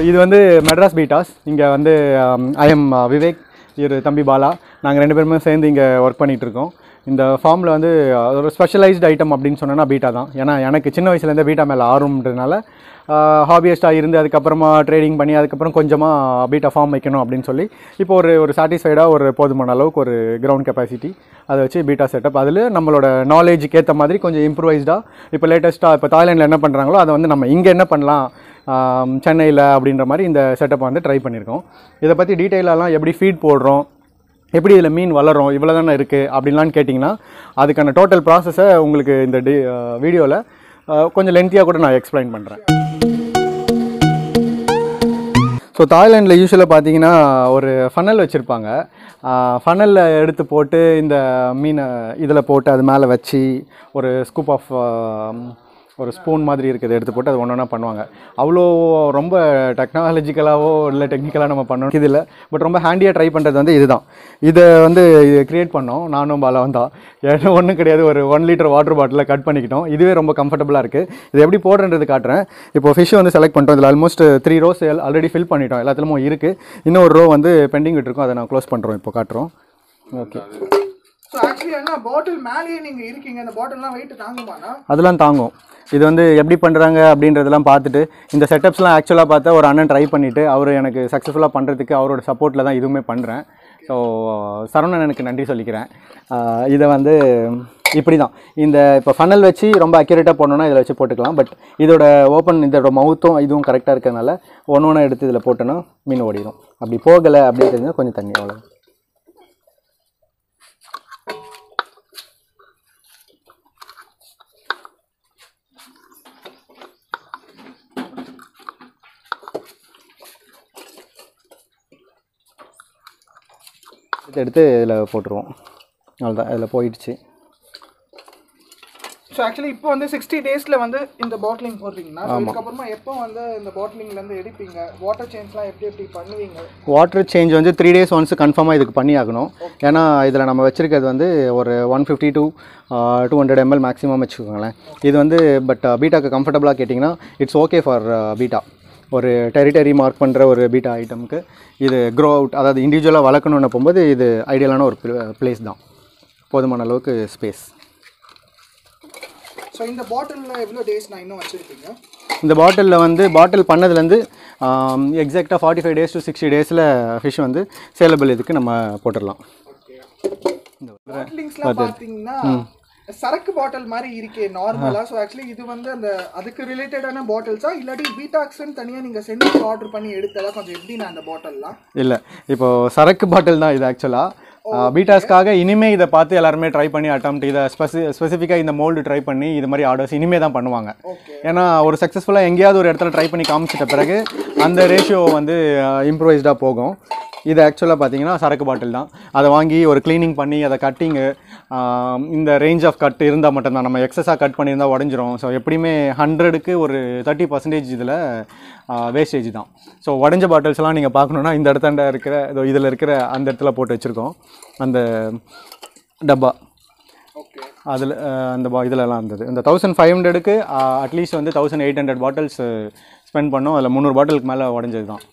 இது வந்து மெட்ராஸ் பீட்டாஸ். இங்கே வந்து ஐ எம் விவேக், இவர் தம்பி பாலா, நாங்கள் 2 பேருமே சேர்ந்து இங்கே ஒர்க் பண்ணிகிட்ருக்கோம். இந்த ஃபார்மில் வந்து ஒரு ஸ்பெஷலைஸ்டு ஐட்டம் அப்படின்னு சொன்னோன்னா பீட்டா தான். ஏன்னா எனக்கு சின்ன வயசுலேருந்தே பீட்டா மேலே ஆர்வம்ன்றதுனால ஹாபியஸ்ட்டாக இருந்து அதுக்கப்புறமா ட்ரேடிங் பண்ணி அதுக்கப்புறம் கொஞ்சமாக பீட்டா ஃபார்ம் வைக்கணும் அப்படின்னு சொல்லி இப்போ ஒரு சாட்டிஸ்ஃபைடாக ஒரு போதுமான அளவுக்கு ஒரு கிரவுண்ட் கெப்பாசிட்டி அதை வச்சு பீட்டா செட்டப். அதில் நம்மளோட நாலேஜுக்கு ஏற்ற மாதிரி கொஞ்சம் இம்ப்ரூவைஸ்டாக இப்போ லேட்டஸ்ட்டாக இப்போ தாய்லாண்டில் என்ன பண்ணுறாங்களோ அதை வந்து நம்ம இங்கே என்ன பண்ணலாம் சென்னையில் அப்படின்ற மாதிரி இந்த செட்டப்பை வந்து ட்ரை பண்ணியிருக்கோம். இதை பற்றி டீட்டெயிலெலாம் எப்படி ஃபீட் போடுறோம், எப்படி இதில் மீன் வளரும், இவ்வளோ தானே இருக்குது அப்படின்லாம் கேட்டிங்கன்னா அதுக்கான டோட்டல் ப்ராசஸை உங்களுக்கு இந்த வீடியோவில் கொஞ்சம் லென்த்தியாக கூட நான் எக்ஸ்பிளைன் பண்ணுறேன். ஸோ தாய்லாண்டில் யூஸ்வலாக பார்த்தீங்கன்னா ஒரு ஃபனல் வச்சுருப்பாங்க. ஃபனலில் எடுத்து போட்டு இந்த மீனை இதில் போட்டு அது மேலே வச்சு ஒரு ஸ்கூப் ஆஃப் ஒரு ஸ்பூன் மாதிரி இருக்குது எடுத்து போட்டு அது ஒன்றா பண்ணுவாங்க. அவ்வளோ ரொம்ப டெக்னாலஜிக்கலாகவோ இல்லை டெக்னிக்கலாக நம்ம பண்ணணும் இது இல்லை. பட் ரொம்ப ஹேண்டியாக ட்ரை பண்ணுறது வந்து இதுதான். இதை வந்து க்ரியேட் பண்ணோம் நானும் பாலாவும் தான். ஏன்னா ஒன்றும் கிடையாது, ஒரு 1 லிட்டர் வாட்டர் பாட்டிலில் கட் பண்ணிக்கிட்டோம். இதுவே ரொம்ப கம்ஃபர்டபுளாக இருக்குது. இது எப்படி போடுறது காட்டுறேன். இப்போ ஃபிஷ் வந்து செலக்ட் பண்ணிட்டோம். இதில் ஆல்மோஸ்ட் 3 rows ஆல்ரெடி ஃபில் பண்ணிட்டோம். எல்லாத்துலேயும் இருக்குது. இன்னும் ஒரு ரோ வந்து பெண்டிங் விட்டுருக்கோம். அதை நான் க்ளோஸ் பண்ணுறோம், இப்போ காட்டுறோம். ஓகே. ஸோ ஆக்சுவலி என்ன பாட்டில் மேலேயே நீங்கள் இருக்கீங்க, அந்த பாட்டில்லாம் வெயிட் தாங்குமாண்ணா? அதெல்லாம் தாங்கும். இது வந்து எப்படி பண்ணுறாங்க அப்படின்றதெல்லாம் பார்த்துட்டு இந்த செட்டப்ஸ்லாம் ஆக்சுவலாக பார்த்தா ஒரு அண்ணன் ட்ரை பண்ணிவிட்டு அவர் எனக்கு சக்ஸஸ்ஃபுல்லாக பண்ணுறதுக்கு அவரோட சப்போர்ட்டில் தான் இதுவுமே பண்ணுறேன். ஸோ சரவணன் எனக்கு நன்றி சொல்லிக்கிறேன். இதை வந்து இப்படி தான் இந்த இப்போ ஃபனல் வச்சு ரொம்ப அக்யூரேட்டாக போடணுன்னா இதில் வச்சு போட்டுக்கலாம். பட் இதோட இதோட மவுத்தும் இதுவும் கரெக்டாக இருக்கிறதுனால ஒன்று எடுத்து இதில் போட்டோன்னா மீன் ஓடிடும். அப்படி போகலை அப்படின்றது கொஞ்சம் தண்ணி அவ்வளோ. எடுத்து இதில் போட்டுருவோம். அவ்வளோதான், இதில் போயிடுச்சு. ஸோ ஆக்சுவலி இப்போ வந்து 60 டேஸில் வந்து இந்த பாட்டிலிங் போடுறீங்கன்னா அதுக்கப்புறமா எப்போ வந்து இந்த பாட்டிலிங்லேருந்து எடுப்பீங்க? வாட்டர் சேஞ்ச்லாம் எப்படி பண்ணுவீங்க? வாட்டர் சேஞ்ச் வந்து 3 days ஒன்ஸ் கன்ஃபார்மாக இதுக்கு பண்ணி ஆகணும். ஏன்னா இதில் நம்ம வச்சுருக்கிறது வந்து ஒரு 150 to 200 ml மேக்ஸிமம் வச்சுக்கோங்களேன். இது வந்து பட் பீட்டாக்கு கம்ஃபர்டபுளாக கேட்டிங்கன்னா இட்ஸ் ஓகே ஃபார் பீட்டா. ஒரு டெரிட்டரி மார்க் பண்ணுற ஒரு பீட்டா ஐட்டமுக்கு இது க்ரோ அவுட், அதாவது இண்டிவிஜுவலாக வளர்க்கணுன்னு போகும்போது இது ஐடியலான ஒரு பிளேஸ் தான். போதுமான அளவுக்கு ஸ்பேஸ். ஸோ இந்த பாட்டிலில் எவ்வளோ டேஸ் நான் இன்னும் வச்சுருக்கீங்க? இந்த பாட்டிலில் வந்து பாட்டில் பண்ணதுலேருந்து எக்ஸாக்டாக 45 days to 60 days ஃபிஷ் வந்து சேலபிள் இதுக்கு நம்ம போட்டுடலாம். பாட்டிலிங்ஸ்லாம் பார்த்தீங்கன்னா சரக்கு பாட்டில் மாதிரி இருக்கே நார்மலாக. ஸோ ஆக்சுவலி இது வந்து அந்த அதுக்கு ரிலேட்டடான பாட்டில்ஸா இல்லாட்டி பீட்டாக்ஸ்ன்னு தனியாக நீங்கள் செஞ்சு ஆர்டர் பண்ணி எடுத்தலாம் கொஞ்சம் எப்படின்னா அந்த பாட்டில்லாம்? இல்லை, இப்போது சரக்கு பாட்டில் தான் இது ஆக்சுவலாக. பீட்டாஸ்க்காக இனிமேல் இதை பார்த்து எல்லாருமே ட்ரை பண்ணி அட்டம்ப்ட் இதை ஸ்பெசிஃபிக்காக இந்த மோல்டு ட்ரை பண்ணி இது மாதிரி ஆர்டர்ஸ் இனிமேல் தான் பண்ணுவாங்க. ஏன்னா ஒரு சக்ஸஸ்ஃபுல்லாக எங்கேயாவது ஒரு இடத்துல ட்ரை பண்ணி காமிச்சிட்ட பிறகு அந்த ரேஷியோ வந்து இம்ப்ரூவைஸ்டாக போகும். இது ஆக்சுவலாக பார்த்தீங்கன்னா சரக்கு பாட்டில் தான். அதை வாங்கி ஒரு க்ளீனிங் பண்ணி அதை கட்டிங்கு இந்த ரேஞ்ச் ஆஃப் கட் இருந்தால் மட்டும்தான். நம்ம எக்ஸஸாக கட் பண்ணியிருந்தால் உடஞ்சிரும். ஸோ எப்படியுமே 100க்கு ஒரு 30% இதில் வேஸ்டேஜ் தான். ஸோ உடஞ்ச பாட்டில்ஸ்லாம் நீங்கள் பார்க்கணுன்னா இந்த இடத்தாண்ட இருக்கிற இதில் இருக்கிற அந்த இடத்துல போட்டு வச்சுருக்கோம் அந்த டப்பா. அதில் அந்த இதிலலாம் இருந்தது. இந்த 1500க்கு அட்லீஸ்ட் வந்து 1800 பாட்டில்ஸ் ஸ்பெண்ட் பண்ணோம். அதில் 300 பாட்டிலுக்கு மேலே உடஞ்சது தான்.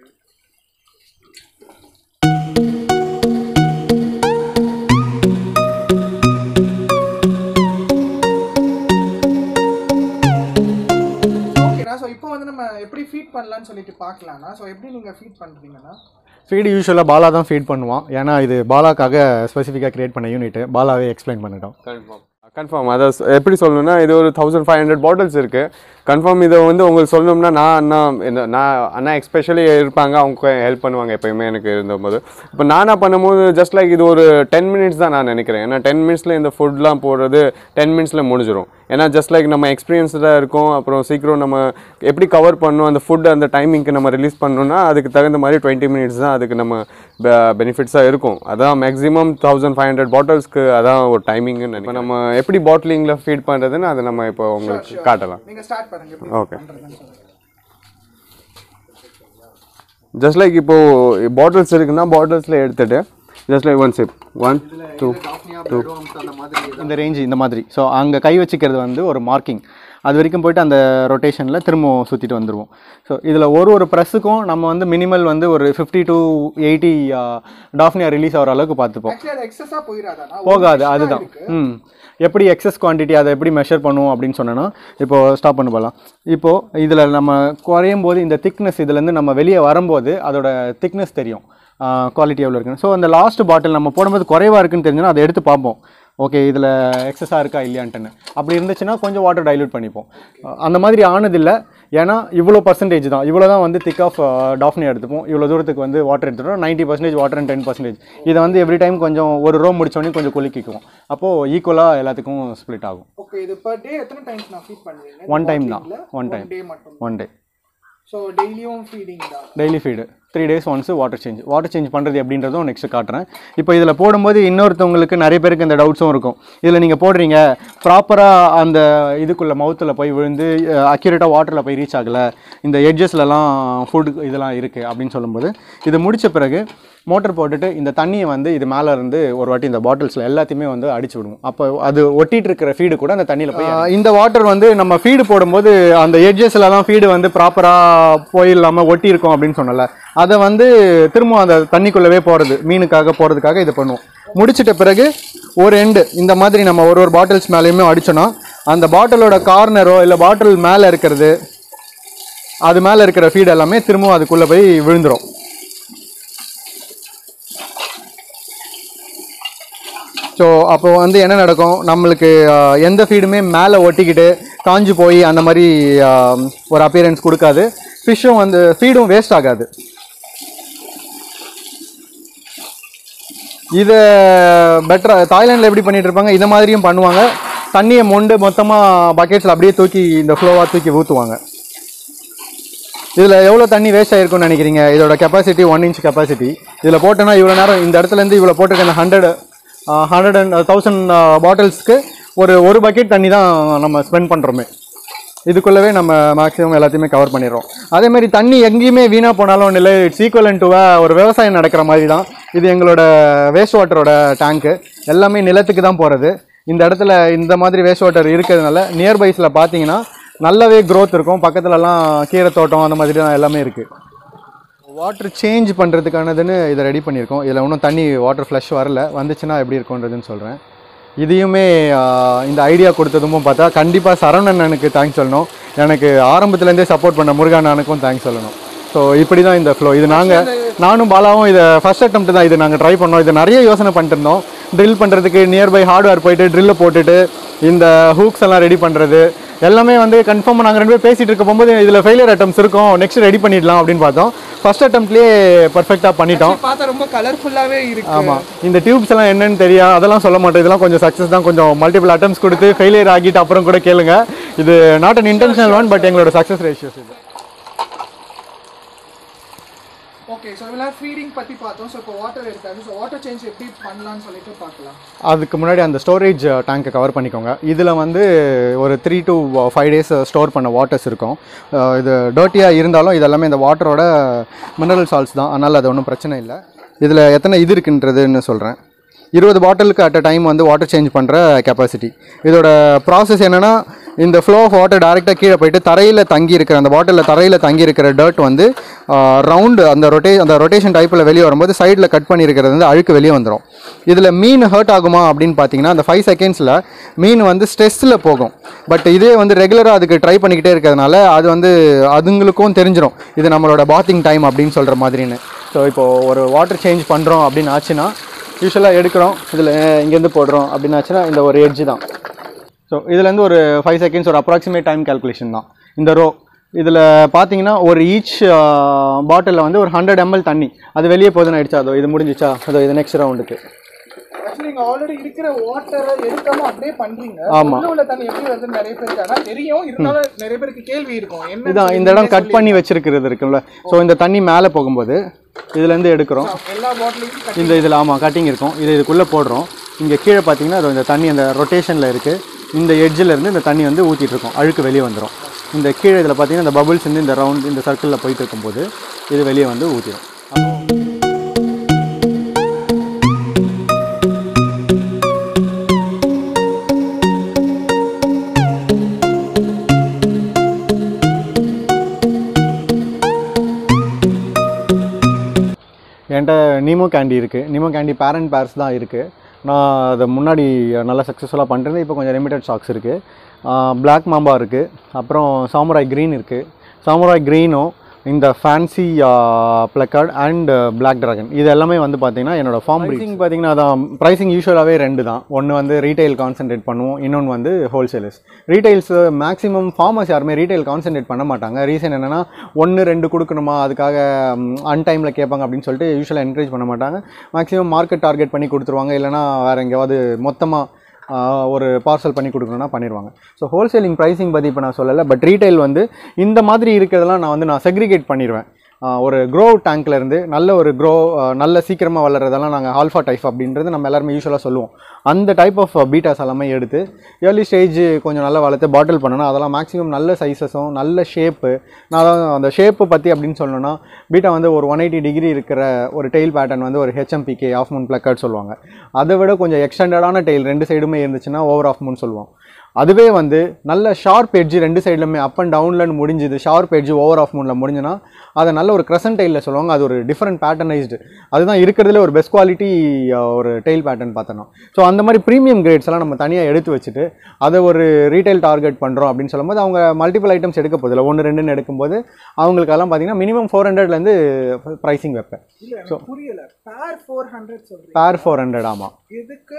எப்படி ஃபீட் பண்ணலாம்னு சொல்லிட்டு பார்க்கலாம்னா, ஸோ எப்படி நீங்கள் ஃபீட் பண்ணுறீங்கன்னா? ஃபீடு யூஸ்வலாக பாலா தான் ஃபீட் பண்ணுவான். ஏன்னா இது பாலாக்காக ஸ்பெசிஃபிக்காக க்ரியேட் பண்ண யூனிட்டு. பாலாவே எக்ஸ்பிளைன் பண்ணிட்டோம். கன்ஃபார்ம் அதை எப்படி சொல்லணும்னா இது ஒரு 1500 பாட்டில்ஸ் இருக்குது. கன்ஃபார்ம் இதை வந்து உங்களுக்கு சொல்லணும்னா நான் அண்ணா எஸ்பெஷலி இருப்பாங்க, அவங்க ஹெல்ப் பண்ணுவாங்க எப்போயுமே எனக்கு இருந்தபோது. இப்போ நானாக பண்ணும்போது ஜஸ்ட் லைக் இது ஒரு 10 minutes தான் நான் நினைக்கிறேன். ஏன்னா 10 minutesல இந்த ஃபுட்லாம் போடுறது 10 minutesல முடிஞ்சிடும். ஏன்னா ஜஸ்ட் லைக் நம்ம எக்ஸ்பீரியன்ஸ்டாக இருக்கும். அப்புறம் சீக்கிரம் நம்ம எப்படி கவர் பண்ணணும் அந்த ஃபுட் அந்த டைமிங்க்கு நம்ம ரிலீஸ் பண்ணணும்னா அதுக்கு தகுந்த மாதிரி 20 minutes தான் அதுக்கு நம்ம பெனிஃபிட்ஸாக இருக்கும். அதான் மேக்ஸிமம் 1500 பாட்டில்ஸ்க்கு அதான் ஒரு டைமிங்னு நினைக்கிறேன். நம்ம எப்படி பாட்டிலிங்கில் ஃபீட் பண்ணுறதுன்னு அதை நம்ம இப்போ உங்களுக்கு காட்டலாம். ஓகே. ஜஸ்ட் லைக் இப்போது பாட்டில்ஸ் இருக்குன்னா பாட்டில்ஸில் எடுத்துகிட்டு ஜஸ்ட் லைக் 1 sip 1 2 2 இந்த ரேஞ்சு இந்த மாதிரி. ஸோ அங்கே கை வச்சுக்கிறது வந்து ஒரு மார்க்கிங். அது வரைக்கும் போயிட்டு அந்த ரொட்டேஷனில் திரும்ப சுற்றிட்டு வந்துடுவோம். ஸோ இதில் ஒரு ப்ரெஸ்ஸுக்கும் நம்ம வந்து மினிமல் வந்து ஒரு 50 to 80 டாஃப்னியா ரிலீஸ் ஆகிற அளவுக்கு பார்த்துப்போம். போகாது, அதுதான். எப்படி எக்ஸஸ் குவான்டிட்டி அதை எப்படி மெஷர் பண்ணுவோம் அப்படின்னு சொன்னோன்னா, இப்போது ஸ்டாப் பண்ண போகலாம். இப்போது இதில் நம்ம குறையும் போது இந்த திக்னஸ் இதுலேருந்து நம்ம வெளியே வரும்போது அதோட திக்னஸ் தெரியும், குவாலிட்டி எவ்வளோ இருக்குன்னு. ஸோ அந்த லாஸ்ட் பாட்டில் நம்ம போடும்போது குறைவாக இருக்குன்னு தெரிஞ்சுன்னா அதை எடுத்து பார்ப்போம், ஓகே இதில் எக்ஸஸாக இருக்கா இல்லையான்ட்டுன்னு. அப்படி இருந்துச்சுன்னா கொஞ்சம் வாட்டர் டைல்யூட் பண்ணிப்போம். அந்த மாதிரி ஆனதில்லை, ஏன்னா இவ்வளோ பர்சன்டேஜ் தான், இவ்வளோ தான் வந்து திக் ஆஃப் டாஃப்னியா எடுத்துப்போம். இவ்வளோ தூரத்துக்கு வந்து வாட்டர் எடுத்துட்டோம், 90% வாட்டர் அண்ட் 10%. இதை வந்து எவ்ரி டைம் கொஞ்சம் ஒரு ரோ முடிச்சோடனே கொஞ்சம் குலுக்கிக்குவோம். அப்போது ஈக்குவலாக எல்லாத்துக்கும் ஸ்ப்ளிட் ஆகும். ஓகே, இது பர் டே எத்தனை டைம்ஸ் நான் ஃபீட் பண்ணுவீங்க? ஒன் டைம் தான், ஒன் டே. ஸோ டெய்லியும் ஃபீடிங் தான்? Daily feed, 3 days once water change பண்ணுறது எப்படின்றதும் நெக்ஸ்ட் காட்டுறேன். இப்போ இதில் போடும்போது இன்னொருத்தவங்களுக்கு நிறைய பேருக்கு இந்த டவுட்ஸும் இருக்கும். இதில் நீங்கள் போடுறீங்க ப்ராப்பராக அந்த இதுக்குள்ளே மவுத்தில் போய் விழுந்து அக்யூரேட்டாக வாட்டரில் போய் ரீச் ஆகலை, இந்த எட்ஜஸ்லலாம் ஃபுட் இதெல்லாம் இருக்குது அப்படின்னு சொல்லும்போது, இது முடித்த பிறகு மோட்டர் போட்டுட்டு இந்த தண்ணியை வந்து இது மேலே இருந்து ஒரு வாட்டி இந்த பாட்டில்ஸில் எல்லாத்தையுமே வந்து அடிச்சு விடுவோம். அப்போ அது ஒட்டிகிட்டு இருக்கிற ஃபீடு கூட அந்த தண்ணியில் போய் இந்த வாட்டர் வந்து நம்ம ஃபீடு போடும்போது அந்த எட்ஜஸில் தான் ஃபீடு வந்து ப்ராப்பராக போயிடலாமல் ஒட்டி இருக்கும் அப்படின்னு சொன்னல, அதை வந்து திரும்ப அந்த தண்ணிக்குள்ளவே போகிறது, மீனுக்காக போகிறதுக்காக இதை பண்ணுவோம். முடிச்சிட்ட பிறகு ஒரு எண்டு இந்த மாதிரி நம்ம ஒரு பாட்டில்ஸ் மேலேயுமே அடித்தோன்னா அந்த பாட்டிலோட கார்னரோ இல்லை பாட்டில் மேலே இருக்கிறது, அது மேலே இருக்கிற ஃபீடு எல்லாமே திரும்பவும் அதுக்குள்ளே போய் விழுந்துடும். ஸோ அப்போ வந்து என்ன நடக்கும், நம்மளுக்கு எந்த ஃபீடுமே மேலே ஒட்டிக்கிட்டு காஞ்சி போய் அந்த மாதிரி ஒரு அப்பியரன்ஸ் கொடுக்காது. ஃபிஷ்ஷும் வந்து ஃபீடும் வேஸ்ட் ஆகாது. இதை பெட்டராக தாய்லாண்டில் எப்படி பண்ணிகிட்டு இருப்பாங்க, இதை மாதிரியும் பண்ணுவாங்க. தண்ணியை மொண்டு மொத்தமாக பக்கெட்ஸில் அப்படியே தூக்கி இந்த ஃப்ளோவாக தூக்கி ஊற்றுவாங்க. இதில் எவ்வளோ தண்ணி வேஸ்ட் ஆகிருக்குன்னு நினைக்கிறீங்க? இதோட கெப்பாசிட்டி 1 inch கெப்பாசிட்டி. இதில் போட்டோன்னா இவ்வளோ நேரம் இந்த இடத்துலேருந்து இவ்வளோ போட்டிருக்க 100 and 1000 பாட்டில்ஸ்க்கு ஒரு பக்கெட் தண்ணி தான் நம்ம ஸ்பெண்ட் பண்ணுறோமே. இதுக்குள்ளவே நம்ம மேக்ஸிமம் எல்லாத்தையுமே கவர் பண்ணிடுறோம். அதேமாதிரி தண்ணி எங்கேயுமே வீணாக போனாலும் இல்லை, இட்ஸ் ஈக்குவலன்ட் டு ஒரு விவசாயம் நடக்கிற மாதிரி தான். இது எங்களோட வேஸ்ட் வாட்டரோட டேங்க்கு, எல்லாமே நிலத்துக்கு தான் போகிறது. இந்த இடத்துல இந்த மாதிரி வேஸ்ட் வாட்டர் இருக்கிறதுனால நியர்பைஸில் பார்த்தீங்கன்னா நல்லாவே க்ரோத் இருக்கும். பக்கத்துலலாம் கீரை தோட்டம் அந்த மாதிரி தான் எல்லாமே இருக்குது. வாட்டர் சேஞ்ச் பண்ணுறதுக்கானதுன்னு இதை ரெடி பண்ணியிருக்கோம். இதில் இன்னும் தண்ணி வாட்டர் ஃப்ளஷ் வரல, வந்துச்சுன்னா எப்படி இருக்குன்றதுன்னு சொல்கிறேன். இதையுமே இந்த ஐடியா கொடுத்ததும் பார்த்தா கண்டிப்பாக சரவணனுக்கு தேங்க்ஸ் சொல்லணும். எனக்கு ஆரம்பத்துலேருந்தே சப்போர்ட் பண்ண முருகானனுக்கும் தேங்க்ஸ் சொல்லணும். ஸோ இப்படி தான் இந்த ஃப்ளோ. இது நானும் பாலாவும் இதை ஃபஸ்ட் அட்டெம்ப்ட் தான் இது நாங்கள் ட்ரை பண்ணோம். இது நிறைய யோசனை பண்ணிட்டு இருந்தோம். ட்ரில் பண்ணுறதுக்கு நியர்பை ஹார்ட்வேர் போயிட்டு ட்ரில்லை போட்டுட்டு இந்த ஹூக்ஸ் எல்லாம் ரெடி பண்ணுறது எல்லாமே வந்து கன்ஃபார்மாக நாங்கள் 2 பேர் பேசிகிட்டு இருக்க போகும்போது இதில் ஃபெயிலியர் அட்டம்ஸ் இருக்கும், நெக்ஸ்ட் ரெடி பண்ணிடலாம் அப்படின்னு பார்த்தோம். ஃபர்ஸ்ட் அட்டம்ப்ட்லேயே பர்ஃபெக்டாக பண்ணிட்டோம். பார்த்தா ரொம்ப கலர்ஃபுல்லாகவே இருக்கு. ஆமாம், இந்த டியூப்ஸ் எல்லாம் என்னன்னு தெரியும், அதெல்லாம் சொல்ல மாட்டோம். இதெல்லாம் கொஞ்சம் சக்ஸஸ் தான். கொஞ்சம் மல்டிபிள் அட்டம்ஸ் கொடுத்து ஃபெயிலியர் ஆகிட்டு அப்புறம் கூட கேளுங்க. இது not an intentional one, but எங்களோட சக்ஸஸ் ரேஷியோஸ் இது. ஓகே, ஸோ இவ்வளோ ஃபீடிங் பற்றி பார்த்தோம். ஸோ இப்போ வாட்டர் இருக்காது. ஸோ வாட்டர் சேஞ்ச் எப்படி பண்ணலாம்னு சொல்லிட்டு பார்க்கலாம். அதுக்கு முன்னாடி அந்த ஸ்டோரேஜ் டேங்கை கவர் பண்ணிக்கோங்க. இதில் வந்து ஒரு 3 to 5 days ஸ்டோர் பண்ண வாட்டர்ஸ் இருக்கும். இது டர்ட்டியாக இருந்தாலும் இதெல்லாமே இந்த வாட்டரோட மினரல் சால்ட்ஸ் தான், அதனால் அது ஒன்றும் பிரச்சனை இல்லை. இதில் எத்தனை இது இருக்குன்றதுன்னு சொல்கிறேன். 20 பாட்டிலுக்கு அட் அ டைம் வந்து வாட்டர் சேஞ்ச் பண்ணுற கெப்பாசிட்டி. இதோட ப்ராசஸ் என்னென்னா, இந்த ஃப்ளோ ஆஃப் வாட்டர் டேரெக்டாக கீழே போயிட்டு தரையில் தங்கி இருக்கிற அந்த பாட்டிலில் தரையில் தங்கி இருக்கிற டர்ட் வந்து ரவுண்டு அந்த ரொட்டேஷன் டைப்பில் வெளியே வரும்போது சைடில் கட் பண்ணியிருக்கிறது வந்து அழுக்கு வெளியே வந்துடும். இதில் மீன் ஹர்ட் ஆகுமா அப்படின்னு பார்த்தீங்கன்னா, அந்த 5 secondsல மீன் வந்து ஸ்ட்ரெஸ்ஸில் போகும். பட் இதே வந்து ரெகுலராக அதுக்கு ட்ரை பண்ணிக்கிட்டே இருக்கிறதுனால அது வந்து அதுங்களுக்கும் தெரிஞ்சிடும் இது நம்மளோட பாத்திங் டைம் அப்படின்னு சொல்கிற மாதிரின்னு. ஸோ இப்போது ஒரு வாட்டர் சேஞ்ச் பண்ணுறோம் அப்படின்னு ஆச்சுன்னா யூஸ்வலாக எடுக்கிறோம், இதில் இங்கேருந்து போடுறோம் அப்படின்னு ஆச்சுன்னா இந்த ஒரு எட்ஜு தான். ஸோ இதுலேருந்து ஒரு 5 seconds ஒரு அப்ராக்சிமேட் டைம் கேல்குலேஷன் தான் இந்த ரோ. இதில் பார்த்தீங்கன்னா ஒரு ஈச் பாட்டிலில் வந்து ஒரு 100 ml தண்ணி அது வெளியே போதுன்னு ஆயிடுச்சா? அதோ இது முடிஞ்சிச்சா? அதோ இது நெக்ஸ்ட் ரவுண்டுக்கு. ஆக்சுவலி நீங்க ஆல்ரெடி இருக்கிற வாட்டரை எடுக்காம அப்படியே பண்றீங்க. உள்ள தண்ணி எப்படி வருதுன்னு நிறைய பேருக்கு ஆனா தெரியும், இருந்தாலும் நிறைய பேருக்கு கேள்வி இருக்கும். இதான் இந்த இடம் கட் பண்ணி வச்சிருக்கிறது இருக்குல்ல. ஸோ இந்த தண்ணி மேலே போகும்போது இதுலேருந்து எடுக்கிறோம். எல்லா பாட்டிலையும் இந்த இதில் ஆமாம் கட்டிங் இருக்கும். இதுக்குள்ளே போடுறோம். இங்கே கீழே பார்த்தீங்கன்னா அது இந்த தண்ணி அந்த ரொட்டேஷனில் இருக்குது. இந்த எட்ஜில் இருந்து இந்த தண்ணி வந்து ஊற்றிட்டு இருக்கும், அழுக்கு வெளியே வந்துடும். இந்த கீழே இதில் பார்த்தீங்கன்னா இந்த பபுள்ஸ் வந்து இந்த ரவுண்ட் இந்த சர்க்கிளில் போயிட்டு இருக்கும்போது இது வெளியே வந்து ஊற்றிடும். என்கிட்ட நீமோ கேண்டி இருக்குது. நீமோ கேண்டி பேரண்ட் பேர்ஸ் தான் இருக்குது. நான் அதை முன்னாடி நல்லா சக்ஸஸ்ஃபுல்லாக பண்ணிட்டு இப்போ கொஞ்சம் லிமிடெட் ஸ்டாக்ஸ் இருக்குது. பிளாக் மாம்பா இருக்குது, அப்புறம் சாமுராய் க்ரீன் இருக்குது. சாமுராய் க்ரீனும் இந்த fancy plakat and black dragon இது எல்லாமே வந்து பார்த்தீங்கன்னா என்னோடய ஃபார்ம் ப்ரைஸிங் பார்த்தீங்கன்னா அதான் ப்ரைஸிங் யூஸ்வலாகவே ரெண்டு தான். ஒன்று வந்து ரீட்டைல் கான்சென்ட்ரேட் பண்ணுவோம், இன்னொன்று வந்து ஹோல்சேலர்ஸ். ரீட்டைல்ஸ் மேக்ஸிமம் ஃபார்மர்ஸ் யாருமே ரீட்டைல் கான்சென்ட்ரேட் பண்ண மாட்டாங்க. ரீசன் என்னென்னா 1-2 கொடுக்கணுமா, அதுக்காக அன்டைமில் கேட்பாங்க அப்படின்னு சொல்லிட்டு யூஸ்வலாக என்கரேஜ் பண்ண மாட்டாங்க. மேக்ஸிமம் மார்க்கெட் டார்கெட் பண்ணி கொடுத்துருவாங்க, இல்லைனா வேறு எங்கேயாவது மொத்தமாக ஒரு பார்சல் பண்ணி கொடுக்கணுன்னா பண்ணிடுவாங்க. ஸோ ஹோல்சேலிங் ப்ரைஸிங் பற்றி இப்போ நான் சொல்லலை. பட் ரீட்டைல் வந்து இந்த மாதிரி இருக்கிறதெல்லாம் நான் செக்ரிகேட் பண்ணிடுவேன். ஒரு க்ரோ டேங்க்லேருந்து நல்ல ஒரு நல்ல சீக்கிரமாக வளர்கிறதெல்லாம் நாங்கள் ஆல்ஃபா டைப் அப்படின்றது நம்ம எல்லாருமே யூஸ்வலாக சொல்லுவோம். அந்த டைப் ஆஃப் பீட்டாஸ் எல்லாமே எடுத்து ஏர்லி ஸ்டேஜ் கொஞ்சம் நல்லா வளர்த்து பாட்டில் பண்ணணும். அதெல்லாம் மேக்ஸிமம் நல்ல சைஸஸும் நல்ல ஷேப்பு. நான் அதான் அந்த ஷேப்பு பற்றி அப்படின்னு சொல்லணும்னா பீட்டா வந்து ஒரு 180 டிகிரி இருக்கிற ஒரு டெயில் பேட்டர்ன் வந்து ஒரு ஹெச்எம்பிகே ஆஃப் மூன் பிளக்கார்ட் சொல்லுவாங்க. அதை விட கொஞ்சம் எக்ஸ்டெண்டடான டெயில் 2 சைடுமே இருந்துச்சுன்னா ஓவர் ஆஃப் மூன் சொல்லுவோம். அதுவே வந்து நல்ல ஷார்ப் எட்ஜ் 2 சைட்லுமே அப் அண்ட் டவுன்லன்னு முடிஞ்சுது, ஷார்ப் எட்ஜ் ஓவர் ஆஃப் மூனில் முடிஞ்சுன்னா அதை நல்ல ஒரு க்ரசன்ட் டெயிலில் சொல்லுவாங்க. அது ஒரு டிஃப்ரெண்ட் பேட்டர்னைஸ்டு, அதுதான் இருக்கிறதுல ஒரு பெஸ்ட் குவாலிட்டி ஒரு டெயில் பேட்டர்ன் பார்த்தோம். ஸோ அந்த மாதிரி ப்ரீமியம் கிரேட்ஸ் எல்லாம் நம்ம தனியாக எடுத்து வச்சுட்டு அதை ஒரு ரீட்டைல் டார்கெட் பண்ணுறோம் அப்படின்னு சொல்லும்போது அவங்க மல்டிபிள் ஐட்டம்ஸ் எடுக்க போதில்லை, 1-2 எடுக்கும்போது அவங்களுக்கெல்லாம் பார்த்தீங்கன்னா மினிமம் 400லேருந்து ப்ரைஸிங் வைப்பேன். ஸோ புரியல, பேர் 400 சொல்றீங்க? பேர் 400 ஆமாம். எதுக்கு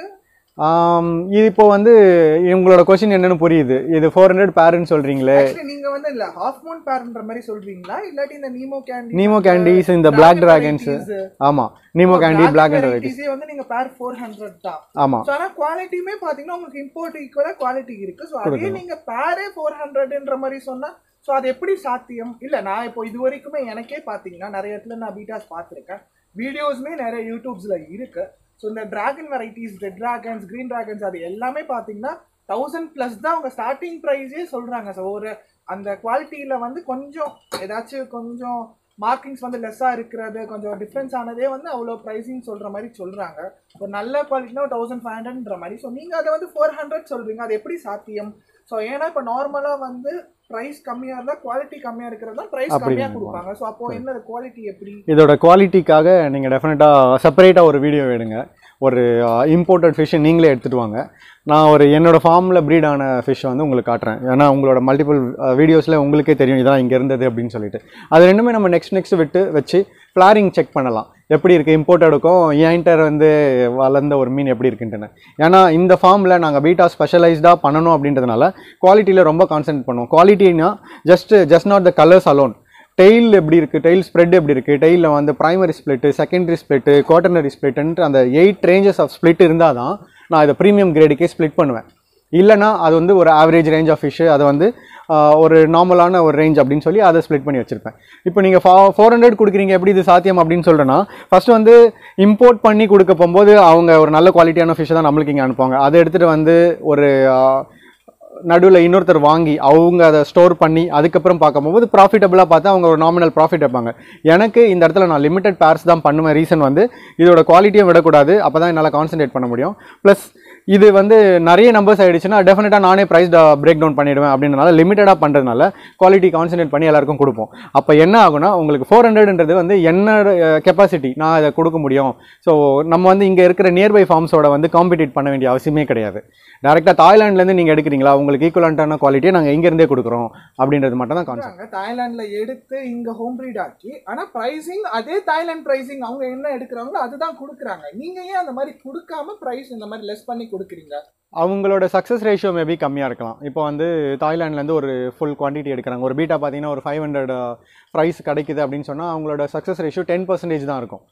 இது இப்போ வந்து உங்களோட கொஸ்டின் என்னன்னு புரியுது. இது 400 பேருன்னு சொல்றீங்களே, நீங்க வந்து இல்ல ஹாஃப் மூன் பேர்ன்ற மாதிரி சொல்றீங்களா, இல்லாட்டி இந்த நீமோ கேண்டிஸ் இந்த பிளாக் டிராகன்ஸ்? ஆமா, Nemo candy black and varieties வந்து நீங்க பேர் 400 தான். ஆமா. சோ ஆனா குவாலிட்டியுமே பாத்தீங்கன்னா உங்களுக்கு இம்போர்ட் ஈக்குவலா குவாலிட்டி இருக்கு. சோ அதே நீங்க பேரே 400ன்ற மாதிரி சொன்னா சோ அது எப்படி சாத்தியம்? இல்ல நான் இப்போ இது வரைக்குமே எனக்கே பாத்தீங்கன்னா நிறைய இடத்துல நான் பீட்டாஸ் பார்த்திருக்கேன், வீடியோஸ்மே நிறைய யூடியூப்ஸ்ல இருக்கு. ஸோ இந்த dragon varieties, red dragons, green dragons அது எல்லாமே பார்த்தீங்கன்னா 1000+ தான் அவங்க ஸ்டார்டிங் ப்ரைஸே சொல்கிறாங்க. ஸோ ஒரு அந்த குவாலிட்டியில் வந்து கொஞ்சம் ஏதாச்சும் கொஞ்சம் மார்க்கிங்ஸ் வந்து லெஸ்ஸாக இருக்கிறது, கொஞ்சம் டிஃப்ரென்ஸ் ஆனதே வந்து அவ்வளோ ப்ரைஸிங் சொல்கிற மாதிரி சொல்கிறாங்க. ஒரு நல்ல குவாலிட்டினா 1500ன்ற மாதிரி. ஸோ நீங்கள் அதை வந்து 400 சொல்கிறீங்க, அது எப்படி சாத்தியம்? ஸோ ஏன்னா இப்போ நார்மலாக வந்து ப்ரைஸ் கம்மியாக இருந்தால் குவாலிட்டி கம்மியாக இருக்கிறது தான் ப்ரைஸ் கம்மியாக கொடுப்பாங்க. ஸோ அப்போ என்ன குவாலிட்டி எப்படி? இதோட குவாலிட்டிக்காக நீங்கள் டெஃபினட்டாக செப்பரேட்டாக ஒரு வீடியோ எடுங்க. ஒரு இம்போர்ட்டட் ஃபிஷ்ஷை நீங்களே எடுத்துகிட்டு வாங்க. நான் ஒரு என்னோடய ஃபார்மில் ப்ரீடான ஃபிஷ்ஷை வந்து உங்களுக்கு காட்டுறேன். ஏன்னா உங்களோட மல்டிபிள் வீடியோஸில் உங்களுக்கே தெரியும் இதெல்லாம் இங்கே இருந்தது அப்படின்னு சொல்லிட்டு. அது ரெண்டுமே நம்ம நெக்ஸ்ட் வச்சு ஃப்ளாரிங் செக் பண்ணலாம், எப்படி இருக்குது இம்போர்ட்டடுக்கும் என்கிட்ட வந்து வளர்ந்த ஒரு மீன் எப்படி இருக்குன்ட்டுன்னு. ஏன்னா இந்த ஃபார்மில் நாங்கள் பீட்டா ஸ்பெஷலைஸ்டாக பண்ணணும் அப்படின்றதுனால குவாலிட்டியில் ரொம்ப கான்சென்ட்ரேட் பண்ணுவோம். குவாலிட்டினா just not the colours alone, tail எப்படி இருக்குது, டெயில் ஸ்ப்ரெட் எப்படி இருக்குது, டெயிலில் வந்து primary split, secondary split, quaternary ஸ்ப்ளிட்டுன்ட்டு அந்த 8 ரேஞ்சஸ் ஆஃப் ஸ்ப்ளிட் இருந்தால் தான் நான் இதை ப்ரீமியம் கிரேடுக்கே ஸ்ப்ளிட் பண்ணுவேன். இல்லைனா அது வந்து ஒரு ஆவரேஜ் ரேஞ்ச் ஆஃப் ஃபிஷ்ஷு, அதை வந்து ஒரு நார்மலான ஒரு ரேஞ்ச் அப்படின்னு சொல்லி அதை ஸ்ப்ளிட் பண்ணி வச்சுருப்பேன். இப்போ நீங்கள் 400 கொடுக்குறீங்க, எப்படி இது சாத்தியம் அப்படின்னு சொல்கிறேன்னா, ஃபஸ்ட்டு வந்து இம்போர்ட் பண்ணி கொடுக்க போகும்போது அவங்க ஒரு நல்ல குவாலிட்டியான ஃபிஷ்ஷை தான் நம்மளுக்கு இங்கே அனுப்புவாங்க. அதை எடுத்துகிட்டு வந்து ஒரு நடுவில் இன்னொருத்தர் வாங்கி அவங்க அதை ஸ்டோர் பண்ணி அதுக்கப்புறம் பார்க்கும்போது ப்ராஃபிட்டபுளாக பார்த்து அவங்க ஒரு நாமினல் ப்ராஃபிட் வைப்பாங்க. எனக்கு இந்த இடத்துல நான் லிமிடெட் பேர்ஸ் தான் பண்ணுவேன். ரீசன் வந்து இதோட குவாலிட்டியும் விடக்கூடாது, அப்போ தான் என்னால் கான்சன்ட்ரேட் பண்ண முடியும். ப்ளஸ் இது வந்து நிறைய நம்பர்ஸ் ஆகிடுச்சுன்னா டெஃபினட்டாக நானே ப்ரைஸ் பிரேக் டவுன் பண்ணிவிடுவேன். அப்படின்றனால லிமிட்டடாக பண்ணுறதுனால குவாலிட்டி கான்சன்ட்ரேட் பண்ணி எல்லாருக்கும் கொடுப்போம். அப்போ என்ன ஆகுனா உங்களுக்கு 400ன்றது வந்து என்னோட கெப்பாசிட்டி, நான் அதை கொடுக்க முடியும். ஸோ நம்ம வந்து இங்கே இருக்கிற நியர்பை ஃபார்ம்ஸோட வந்து காம்படிட் பண்ண வேண்டிய அவசியமே கிடையாது. டேரெக்டாக தாய்லாண்ட்லேருந்து நீங்கள் எடுக்கிறீங்களா, உங்களுக்கு ஈக்குவலண்ட்டான குவாலிட்டியை நாங்கள் இங்கேருந்தே கொடுக்குறோம் அப்படின்றது மட்டும் தான் கான்செப்ட். தாய்லாண்டில் எடுத்து இங்கே ஹோம் ப்ரீட் ஆக்கி, ஆனால் ப்ரைஸிங் அதே தாய்லாண்ட் ப்ரைஸிங் அவங்க என்ன எடுக்கிறாங்களோ அதுதான் கொடுக்குறாங்க. நீங்கள் ஏன் அந்த மாதிரி கொடுக்காம ப்ரைஸ் இந்த மாதிரி லெஸ் பண்ணி கொடுக்குறீங்க? அவங்களோட சக்ஸஸ் ரேஷியோ மேபி கம்மியாக இருக்கலாம். இப்போ வந்து தாய்லாண்ட்லேருந்து ஒரு ஃபுல் குவான்டிட்டி எடுக்கிறாங்க, ஒரு பீட்டா பார்த்தீங்கன்னா ஒரு 500 ப்ரைஸ் கிடைக்குது அப்படின்னு சொன்னால் அவங்களோட சக்ஸஸ் ரேஷியோ 10% தான் இருக்கும்.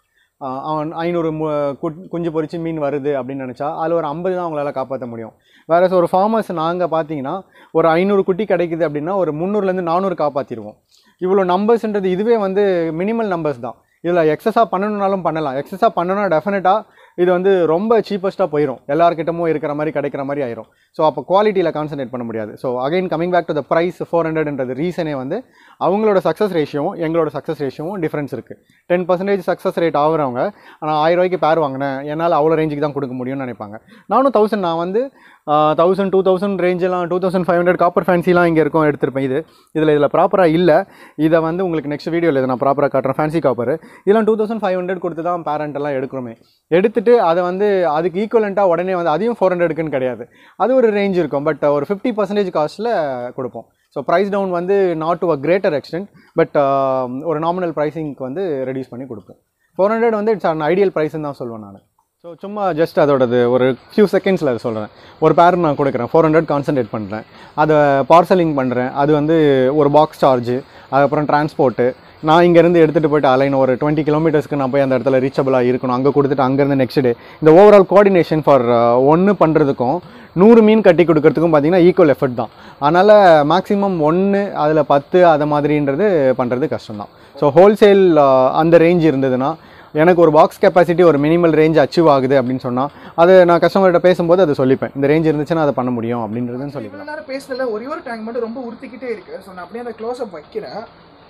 500 குஞ்சு பொறிச்சு மீன் வருது அப்படின்னு நினச்சா அதில் ஒரு 50 தான் அவங்களால காப்பாற்ற முடியும். வேறு ஒரு ஃபார்மர்ஸ் நாங்கள் பார்த்தீங்கன்னா ஒரு 500 குட்டி கிடைக்குது அப்படின்னா ஒரு 300லேருந்து 400 காப்பாற்றிடுவோம். இவ்வளோ நம்பர்ஸ்ன்றது இதுவே வந்து மினிமல் நம்பர்ஸ் தான். இதில் எக்ஸஸாக பண்ணணுன்னாலும் பண்ணலாம். எக்ஸஸாக பண்ணணும்னா டெஃபினட்டாக இது வந்து ரொம்ப சீப்பஸ்ட்டாக போயிடும், எல்லாருக்கிட்டமும் இருக்கிற மாதிரி கிடைக்கிற மாதிரி ஆயிரும். ஸோ அப்போ குவாலிட்டியில் கான்சன்ட்ரேட் பண்ண முடியாது. So again coming back to the price 400ன்றது ரீசனே வந்து அவங்களோட சக்ஸஸ் ரேஷியோவும் எங்களோட சக்ஸஸ் ரேஷியோவும் டிஃப்ரென்ஸ் இருக்குது. 10% சக்ஸஸ் ரேட் ஆகிறவங்க ஆனால் 1000 ரூபாய்க்கு பேர் வாங்கினேன் என்னால் அவ்வளோ ரேஞ்சுக்கு தான் கொடுக்க முடியும்னு நினைப்பாங்க. நானும் 1000 நான் வந்து 1000 2000 ரேஞ்செலாம் 2500 காப்பர் ஃபேன்சிலாம் இங்கே இருக்கும் எடுத்திருப்பேன். இதில் ப்ராப்பராக இல்லை. இதை வந்து உங்களுக்கு நெக்ஸ்ட் வீடியோவில் இதை நான் ப்ராப்பராக காட்டுறேன். ஃபேன்சி காப்பர் இதெல்லாம் 2500 கொடுத்து தான் பேரண்ட்டெல்லாம் எடுக்கிறோமே. எடுத்துகிட்டு அதை வந்து அதுக்கு ஈக்குவலண்ட்டாக உடனே வந்து அதையும் 400க்குன்னு கிடையாது, அது ஒரு ரேஞ்ச் இருக்கும். பட் ஒரு 50% காஸ்ட்டில் கொடுப்போம். ஸோ ப்ரைஸ் டவுன் வந்து not to a greater extent, but ஒரு நாமினல் ப்ரைஸிங்க்கு வந்து ரெடியூஸ் பண்ணி கொடுப்போம். 400 வந்து இட்ஸ் அன் ஐடியல் ப்ரைஸ்ன்னு தான் சொல்லுவேன் நான். ஸோ சும்மா ஜஸ்ட் அதோடது ஒரு ஃபியூ செகண்ட்ஸில் அதை சொல்கிறேன். ஒரு பேர் நான் கொடுக்குறேன், 400 கான்சன்ட்ரேட் பண்ணுறேன், அதை பார்சலிங் பண்ணுறேன், அது வந்து ஒரு பாக்ஸ் சார்ஜு, அதுக்கப்புறம் டிரான்ஸ்போர்ட்டு, நான் இங்கேருந்து எடுத்துகிட்டு போய்ட்டு அலைன் ஒரு 20 கிலோமீட்டர்ஸ்க்கு நான் போய் அந்த இடத்துல ரீச்சபிளாக இருக்கணும், அங்கே கொடுத்துட்டு அங்கேருந்து நெக்ஸ்ட் டே இந்த ஓவரால் கோஆர்டினேஷன் ஃபார் ஒன்று பண்ணுறதுக்கும் 100 மீன் கட்டி கொடுக்கறதுக்கும் பார்த்திங்கன்னா ஈக்குவல் எஃபர்ட் தான். அதனால் மேக்ஸிமம் 1 அதில் 10 அதை மாதிரின்றது பண்ணுறது கஷ்டம்தான். ஸோ ஹோல்சேல் அந்த ரேஞ்ச் இருந்ததுன்னா எனக்கு ஒரு பாக்ஸ் கெப்பாசிட்டி ஒரு மினிமல் ரேஞ்ச் அச்சீவ் ஆகுது அப்படின்னு சொன்னால் அது நான் கஸ்டமர்கிட்ட பேசும்போது அதை சொல்லிப்பேன், இந்த ரேஞ்ச் இருந்துச்சுன்னா அதை பண்ண முடியும் அப்படின்றதுன்னு சொல்லிப்பேன். நேரம் பேசுனதுல ஒரே ஒரு டேங்க் மட்டும் ரொம்ப உறுத்திக்கிட்டே இருக்கு. ஸோ நான் அப்படியே அந்த க்ளோஸ் அப் வைக்கிறேன்.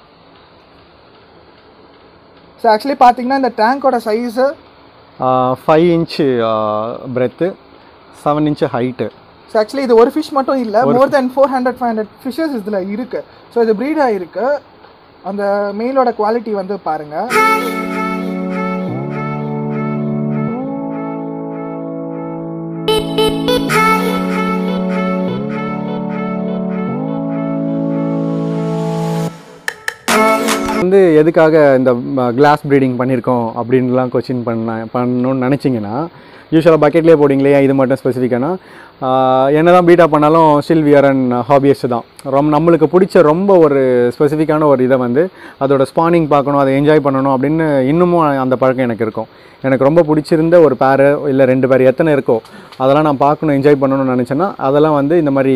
ஸோ ஆக்சுவலி பார்த்தீங்கன்னா இந்த டேங்கோட size 5 inch breadth, 7 inch height. So actually இது ஒரு ஃபிஷ் மட்டும் இல்லை, மோர் தென் 400-500 ஃபிஷ்ஷஸ் இதில் இருக்குது. ஸோ இது ப்ரீட் ஆகிருக்கு. அந்த மெயிலோட குவாலிட்டி வந்து பாருங்கள். வந்து எதுக்காக இந்த கிளாஸ் ப்ரீடிங் பண்ணியிருக்கோம் அப்படின்லாம் கொஸ்டின் பண்ணணும்னு நினச்சிங்கன்னா, யூஸ்வலாக பக்கெட்லேயே போடிங்களே இது மட்டும் ஸ்பெசிஃபிக்கானா என்ன தான் பீட்டா பண்ணாலும் ஸ்டில் வியர் அண்ட் ஹாபியஸ்ட் தான். நம்மளுக்கு பிடிச்ச ரொம்ப ஒரு ஸ்பெசிஃபிக்கான ஒரு இதை வந்து அதோட ஸ்பானிங் பார்க்கணும், அதை என்ஜாய் பண்ணணும் அப்படின்னு இன்னமும் அந்த பழக்கம் எனக்கு இருக்கும். எனக்கு ரொம்ப பிடிச்சிருந்த ஒரு பேரு இல்லை 2 பேர் எத்தனை இருக்கோ அதெல்லாம் நான் பார்க்கணும், என்ஜாய் பண்ணணும்னு நினச்சேன்னா அதெல்லாம் வந்து இந்த மாதிரி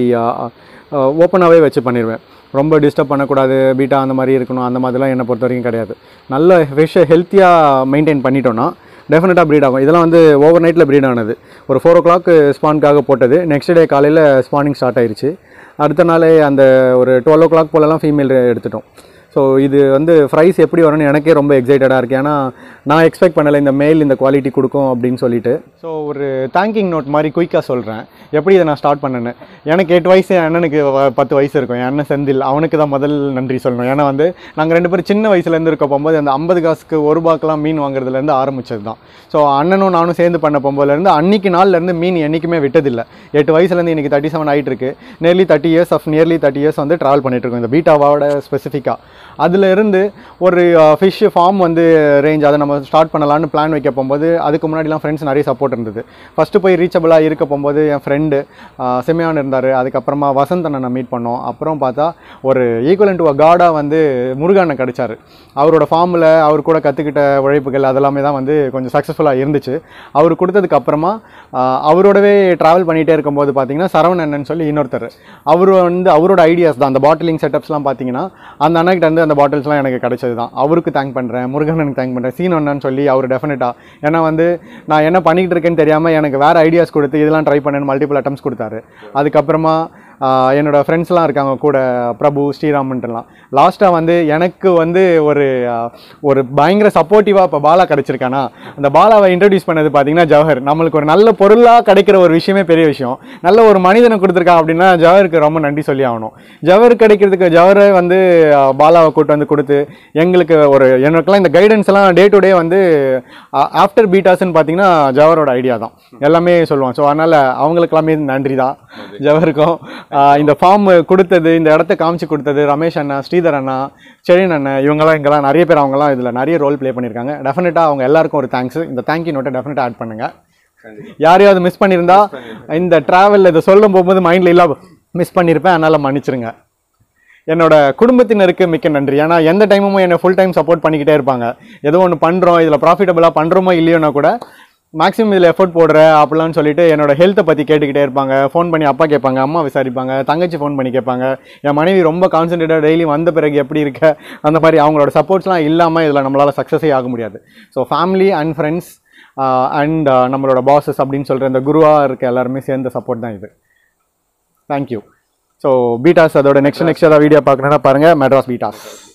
ஓப்பனாகவே வச்சு பண்ணிடுவேன். ரொம்ப டிஸ்டர்ப் பண்ணக்கூடாது, பீட்டா அந்த மாதிரி இருக்கணும், அந்த மாதிரிலாம் என்னை பொறுத்த வரைக்கும் கிடையாது. நல்ல ஃபிஷ்ஷை ஹெல்த்தியாக மெயின்டைன் பண்ணிட்டோன்னா டெஃபினட்டாக ப்ரீட் ஆகும். இதெல்லாம் வந்து ஓவர் நைட்டில் ப்ரீட் ஆனது. ஒரு 4 o'clock ஸ்பானுக்காக போட்டது, நெக்ஸ்ட் டே காலையில் ஸ்பானிங் ஸ்டார்ட் ஆயிடுச்சு. அடுத்த நாளே அந்த ஒரு 12 o'clock போலலாம் ஃபீமேல் எடுத்துட்டோம். ஸோ இது வந்து ப்ரைஸ் எப்படி வரும்னு எனக்கே ரொம்ப எக்ஸைட்டடாக இருக்குது. ஏன்னா நான் எக்ஸ்பெக்ட் பண்ணலை இந்த மேல் இந்த குவாலிட்டி கொடுக்கும் அப்படின்னு சொல்லிட்டு. ஸோ ஒரு தேங்கிங் நோட் மாதிரி குயிக்காக சொல்கிறேன் எப்படி இதை நான் ஸ்டார்ட் பண்ணேன்னு. எனக்கு 8 வயசு, என் அண்ணனுக்கு 10 வயசு இருக்கும். என் அண்ணன் செந்தில், அவனுக்கு தான் முதல் நன்றி சொல்லணும். ஏன்னா வந்து நாங்கள் 2 பேரும் சின்ன வயசுலேருந்து இருக்க போகும்போது அந்த 50 காசுக்கு 1 ரூபாய்க்கெலாம் மீன் வாங்குறதுலேருந்து ஆரம்பிச்சது தான். ஸோ அண்ணனும் நானும் சேர்ந்து பண்ண போகும்போதுலேருந்து அன்றைக்கி நாள்லேருந்து மீன் என்றைக்குமே விட்டதில்லை. 8 வயசுலேருந்து இன்றைக்கி 37 ஆகிட்டு இருக்கு. நியர்லி 30 இயர்ஸ் வந்து ட்ராவல் பண்ணிகிட்ருக்கோம் இந்த பீட்டாவோட ஸ்பெசிஃபிக்காக. அதில் இருந்து ஒரு ஃபிஷ் ஃபார்ம் வந்து ரேஞ்ச் அதை நம்ம ஸ்டார்ட் பண்ணலான்னு பிளான் வைக்க போகும்போது அதுக்கு முன்னாடிலாம் ஃப்ரெண்ட்ஸ் நிறைய சப்போர்ட் இருந்தது. ஃபஸ்ட்டு போய் ரீச்சபிளாக இருக்க போகும்போது என் ஃப்ரெண்டு செம்மையான் இருந்தார். அதுக்கப்புறமா வசந்த் அண்ணனை மீட் பண்ணோம். அப்புறம் பார்த்தா ஒரு ஈக்குவலன்ட் டு அ காடாக வந்து முருகண்ணன் கிடச்சார். அவரோட ஃபார்மில் அவர் கூட கற்றுக்கிட்ட உழைப்புகள் அதெல்லாமே தான் வந்து கொஞ்சம் சக்ஸஸ்ஃபுல்லாக இருந்துச்சு. அவர் கொடுத்ததுக்கு அப்புறமா அவரோடவே ட்ராவல் பண்ணிகிட்டே இருக்கும்போது பார்த்தீங்கன்னா சரவணன் சொல்லி இன்னொருத்தர், அவர் வந்து அவரோட ஐடியாஸ் தான் அந்த பாட்டிலிங் செட்டப்ஸ்லாம் பார்த்தீங்கன்னா அந்த அண்ணகிட்ட வந்து அந்த பாட்டில்ஸ்லாம் எனக்கு கிடைச்சது தான். அவருக்கு தேங்க் பண்ணுறேன், முருகனுக்கு தேங்க் பண்ணுறேன், சீனொன்னு சொல்லி அவர் டெஃபினட்டாக. ஏன்னா வந்து நான் என்ன பண்ணிக்கிட்டு இருக்கேன்னு தெரியாமல் எனக்கு வேறு ஐடியாஸ் கொடுத்து இதெல்லாம் ட்ரை பண்ணேன்னு மல்டிபிள் அட்டம்ஸ் கொடுத்தாரு. அதுக்கப்புறமா என்னோட ஃப்ரெண்ட்ஸ்லாம் இருக்காங்க கூட, பிரபு, ஸ்ரீராமன்ட்டுலாம். லாஸ்ட்டாக வந்து எனக்கு வந்து ஒரு பயங்கர சப்போர்ட்டிவாக இப்போ பாலா கிடச்சிருக்கானா, அந்த பாலாவை இன்ட்ரடியூஸ் பண்ணது பார்த்தீங்கன்னா ஜவஹர். நம்மளுக்கு ஒரு நல்ல பொருளாக கிடைக்கிற ஒரு விஷயமே பெரிய விஷயம். நல்ல ஒரு மனிதனை கொடுத்துருக்கா அப்படின்னா ஜவஹருக்கு ரொம்ப நன்றி சொல்லி ஆகணும். ஜவஹர் கிடைக்கிறதுக்கு ஜவஹரை வந்து பாலாவை கூட்டு வந்து கொடுத்து எங்களுக்கு எனக்குலாம் இந்த கைடன்ஸ் எல்லாம் டே டு டே வந்து ஆஃப்டர் பீட்டாஸ்ன்னு பார்த்தீங்கன்னா ஜவஹரோட ஐடியா தான் எல்லாமே சொல்லுவான். ஸோ அதனால் அவங்களுக்கெல்லாமே நன்றி தான் ஜவஹருக்கும். இந்த ஃபார்ம் கொடுத்தது, இந்த இடத்த காமிச்சு கொடுத்தது ரமேஷ் அண்ணா, ஸ்ரீதர் அண்ணா, செழின் அண்ணன், இவங்கெல்லாம் நிறைய பேர் அவங்கலாம் இதில் நிறைய ரோல் ப்ளே பண்ணியிருக்காங்க. டெஃபினட்டாக அவங்க எல்லாருக்கும் ஒரு தேங்க்ஸ். இந்த தேங்க்யூ நோட்டை டெஃபினட்டாக ஆட் பண்ணுங்கள். யாரையாவது மிஸ் பண்ணியிருந்தா இந்த ட்ராவலில் இதை சொல்லும் போகும்போது மைண்டில் இல்லை மிஸ் பண்ணியிருப்பேன், அதனால் மன்னிச்சிருங்க. என்னோட குடும்பத்தினருக்கு மிக்க நன்றி. ஏன்னா எந்த டைமும் என்னை ஃபுல் டைம் சப்போர்ட் பண்ணிக்கிட்டே இருப்பாங்க. ஏதோ ஒன்று பண்ணுறோம், இதில் ப்ராஃபிட்டபுளாக பண்ணுறோமோ இல்லையோனா கூட மேக்ஸிமம் இதில் எஃபர்ட் போடுற அப்படிலான்னு சொல்லிட்டு என்னோட ஹெல்த்தை பற்றி கேட்டுக்கிட்டே இருப்பாங்க. ஃபோன் பண்ணி அப்பா கேட்பாங்க, அம்மா விசாரிப்பாங்க, தங்கச்சி ஃபோன் பண்ணி கேட்பாங்க. என் மனைவி ரொம்ப கான்சன்ட்ரேட்டாக டெய்லி வந்த பிறகு எப்படி இருக்க அந்த மாதிரி அவங்களோட சப்போர்ட்ஸ்லாம் இல்லாமல் இதில் நம்மளால் சக்ஸஸே ஆக முடியாது. So family and friends and நம்மளோட பாஸஸ் அப்படின்னு சொல்கிற இந்த குருவாக இருக்க எல்லாருமே சேர்ந்த சப்போர்ட் தான் இது. தேங்க்யூ. ஸோ பீட்டாஸ் அதோட நெக்ஸ்ட் ஏதாவது வீடியோ பார்க்கணுன்னா பாருங்கள் மெட்ராஸ் பீட்டாஸ்.